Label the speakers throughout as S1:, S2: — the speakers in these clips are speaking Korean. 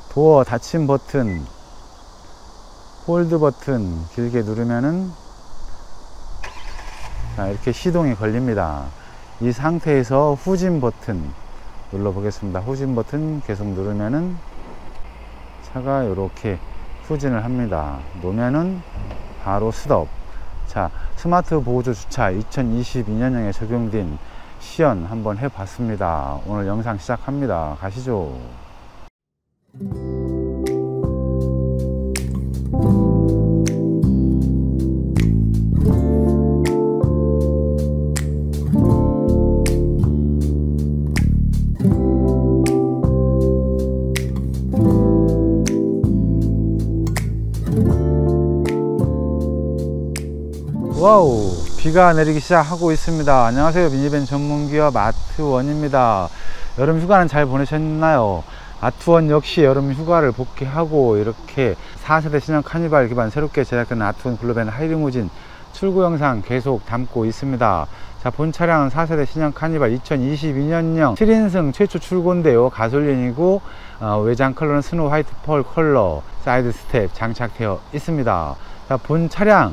S1: 도어 닫힘 버튼, 홀드 버튼 길게 누르면은 자, 이렇게 시동이 걸립니다. 이 상태에서 후진 버튼 눌러 보겠습니다. 후진 버튼 계속 누르면은 차가 이렇게 후진을 합니다. 놓으면은 바로 스톱. 자, 스마트 보조 주차 2022년형에 적용된 시연 한번 해 봤습니다. 오늘 영상 시작합니다. 가시죠. 와우, 비가 내리기 시작하고 있습니다. 안녕하세요, 미니밴 전문기업 아트원입니다. 여름 휴가는 잘 보내셨나요? 아트원 역시 여름 휴가를 복귀하고 이렇게 4세대 신형 카니발 기반 새롭게 제작된 아트원 글로벤 하이리무진 출고 영상 계속 담고 있습니다. 자, 본 차량은 4세대 신형 카니발 2022년형 7인승 최초 출고인데요. 가솔린이고 외장 컬러는 스노우 화이트 펄 컬러, 사이드 스텝 장착되어 있습니다. 자, 본 차량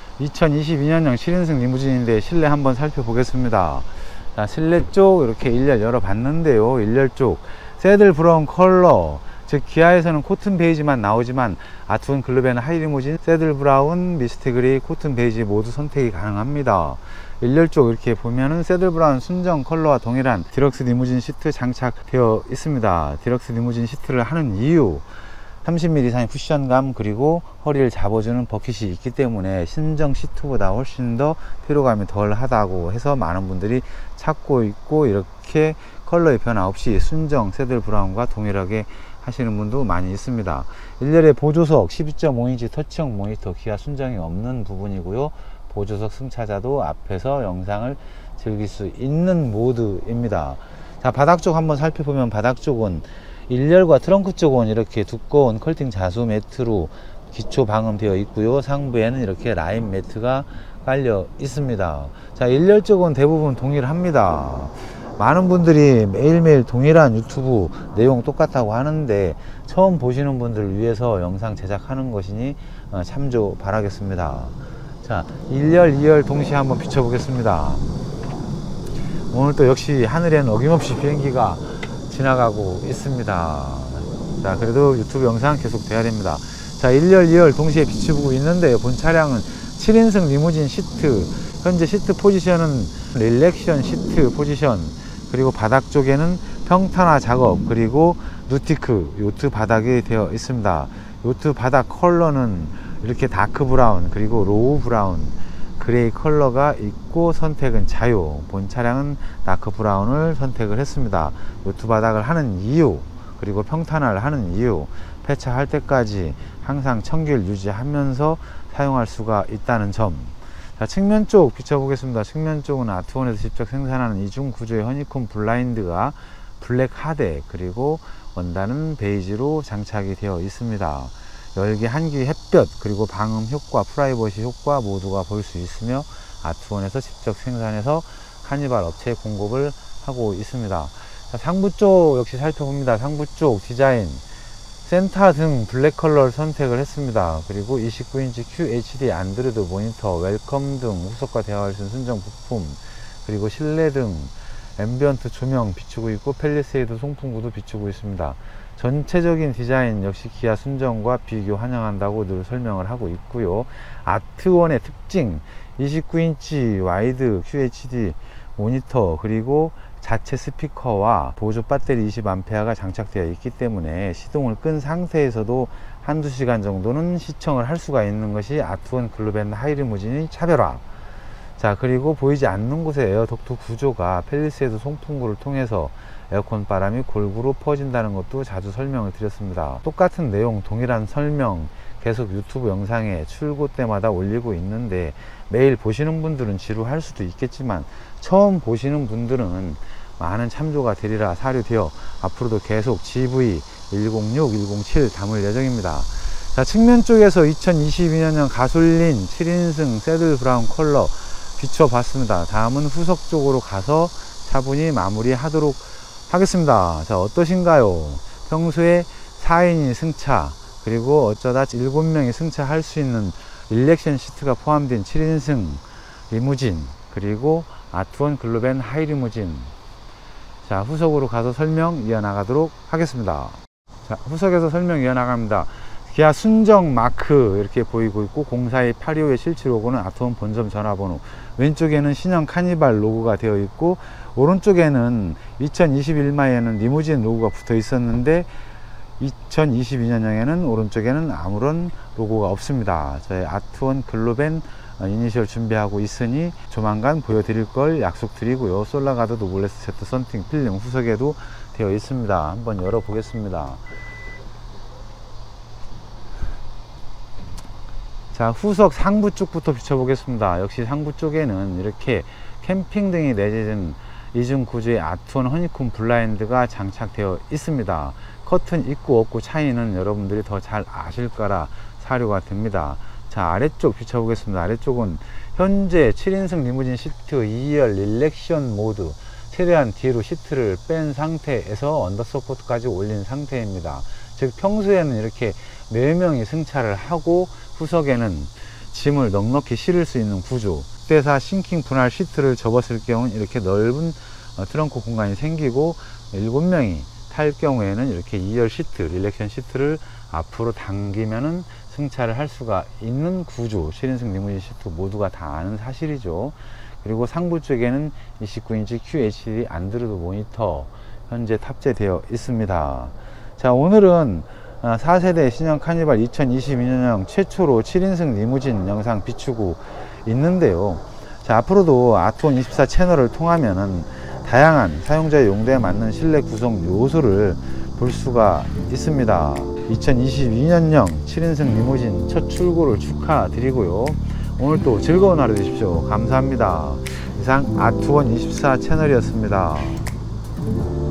S1: 2022년형 7인승 리무진인데 실내 한번 살펴보겠습니다. 자, 실내 쪽 이렇게 일렬 열어봤는데요. 일렬 쪽 새들 브라운 컬러, 즉 기아에서는 코튼 베이지만 나오지만 아트원 글로벤 하이리무진 새들 브라운, 미스트 그레이, 코튼 베이지 모두 선택이 가능합니다. 일렬 쪽 이렇게 보면은 새들 브라운 순정 컬러와 동일한 디럭스 리무진 시트 장착되어 있습니다. 디럭스 리무진 시트를 하는 이유, 30mm 이상의 쿠션감 그리고 허리를 잡아주는 버킷이 있기 때문에 신정 시트보다 훨씬 더 피로감이 덜 하다고 해서 많은 분들이 찾고 있고, 이렇게 컬러의 변화 없이 순정 새들 브라운과 동일하게 하시는 분도 많이 있습니다. 일렬에 보조석 12.5인치 터치형 모니터, 기아 순정이 없는 부분이고요. 보조석 승차자도 앞에서 영상을 즐길 수 있는 모드입니다. 자, 바닥 쪽 한번 살펴보면 바닥 쪽은 일렬과 트렁크 쪽은 이렇게 두꺼운 컬팅 자수 매트로 기초 방음되어 있고요. 상부에는 이렇게 라인 매트가 깔려 있습니다. 자, 일렬 쪽은 대부분 동일합니다. 많은 분들이 매일매일 동일한 유튜브 내용 똑같다고 하는데 처음 보시는 분들을 위해서 영상 제작하는 것이니 참조 바라겠습니다. 자, 1열, 2열 동시에 한번 비춰 보겠습니다. 오늘 또 역시 하늘에는 어김없이 비행기가 지나가고 있습니다. 자, 그래도 유튜브 영상 계속 돼야 됩니다. 자, 1열, 2열 동시에 비춰보고 있는데요. 본 차량은 7인승 리무진 시트, 현재 시트 포지션은 릴렉션 시트 포지션, 그리고 바닥 쪽에는 평탄화 작업, 그리고 누티크 요트 바닥이 되어 있습니다. 요트 바닥 컬러는 이렇게 다크 브라운 그리고 로우 브라운 그레이 컬러가 있고 선택은 자유. 본 차량은 다크 브라운을 선택을 했습니다. 요트 바닥을 하는 이유, 그리고 평탄화를 하는 이유, 폐차할 때까지 항상 청결 유지하면서 사용할 수가 있다는 점. 자, 측면 쪽 비춰보겠습니다. 측면 쪽은 아트원에서 직접 생산하는 이중 구조의 허니콤 블라인드가 블랙 하대, 그리고 원단은 베이지로 장착이 되어 있습니다. 열기, 한기, 햇볕, 그리고 방음 효과, 프라이버시 효과 모두가 볼 수 있으며 아트원에서 직접 생산해서 카니발 업체에 공급을 하고 있습니다. 자, 상부 쪽 역시 살펴봅니다. 상부 쪽 디자인, 센터 등 블랙 컬러를 선택을 했습니다. 그리고 29인치 QHD 안드로이드 모니터, 웰컴 등 후석과 대화할 수 있는 순정 부품, 그리고 실내 등 앰비언트 조명 비추고 있고 펠리세이드 송풍구도 비추고 있습니다. 전체적인 디자인 역시 기아 순정과 비교 환영한다고 늘 설명을 하고 있고요. 아트원의 특징, 29인치 와이드 QHD 모니터, 그리고 자체 스피커와 보조 배터리 20A가 장착되어 있기 때문에 시동을 끈 상태에서도 한두 시간 정도는 시청을 할 수가 있는 것이 아트원 글로벤 하이리무진의 차별화. 자, 그리고 보이지 않는 곳에 에어덕트 구조가 펠리세이드 송풍구를 통해서 에어컨 바람이 골고루 퍼진다는 것도 자주 설명을 드렸습니다. 똑같은 내용, 동일한 설명 계속 유튜브 영상에 출고 때마다 올리고 있는데 매일 보시는 분들은 지루할 수도 있겠지만 처음 보시는 분들은 많은 참조가 되리라 사료되어 앞으로도 계속 GV 106, 107 담을 예정입니다. 자, 측면 쪽에서 2022년형 가솔린 7인승 새들 브라운 컬러 비춰봤습니다. 다음은 후석 쪽으로 가서 차분히 마무리 하도록 하겠습니다. 자, 어떠신가요? 평소에 4인이 승차, 그리고 어쩌다 7명이 승차할 수 있는 릴렉션 시트가 포함된 7인승 리무진, 그리고 아트원 글로벤 하이리무진. 자, 후속으로 가서 설명 이어나가도록 하겠습니다. 자, 후속에서 설명 이어나갑니다. 기아 순정 마크 이렇게 보이고 있고 042825의 실제 로고는 아트원 본점 전화번호, 왼쪽에는 신형 카니발 로고가 되어 있고 오른쪽에는 2021마에는 리무진 로고가 붙어 있었는데 2022년형에는 오른쪽에는 아무런 로고가 없습니다. 저희 아트원 글로벤 이니셜 준비하고 있으니 조만간 보여드릴 걸 약속드리고요. 솔라가드 노블레스 세트 썬팅 필름 후석에도 되어 있습니다. 한번 열어보겠습니다. 자, 후석 상부 쪽부터 비춰보겠습니다. 역시 상부 쪽에는 이렇게 캠핑 등이 내재된 이중 구조의 아트원 허니콤 블라인드가 장착되어 있습니다. 커튼 있고 없고 차이는 여러분들이 더 잘 아실 거라 사료가 됩니다. 자, 아래쪽 비춰보겠습니다. 아래쪽은 현재 7인승 리무진 시트 2열 릴렉션 모드, 최대한 뒤로 시트를 뺀 상태에서 언더서포트까지 올린 상태입니다. 즉 평소에는 이렇게 4명이 승차를 하고 후석에는 짐을 넉넉히 실을 수 있는 구조, 특대사 싱킹 분할 시트를 접었을 경우는 이렇게 넓은 트렁크 공간이 생기고 7명이 탈 경우에는 이렇게 2열 시트, 릴렉션 시트를 앞으로 당기면은 승차를 할 수가 있는 구조, 7인승 리무진 시트 모두가 다 아는 사실이죠. 그리고 상부 쪽에는 29인치 QHD 안드로이드 모니터 현재 탑재되어 있습니다. 자, 오늘은 4세대 신형 카니발 2022년형 최초로 7인승 리무진 영상 비추고 있는데요. 자, 앞으로도 아트원 24 채널을 통하면은 다양한 사용자의 용도에 맞는 실내 구성 요소를 볼 수가 있습니다. 2022년형 7인승 리무진 첫 출고를 축하드리고요. 오늘 또 즐거운 하루 되십시오. 감사합니다. 이상 아트원 24 채널이었습니다.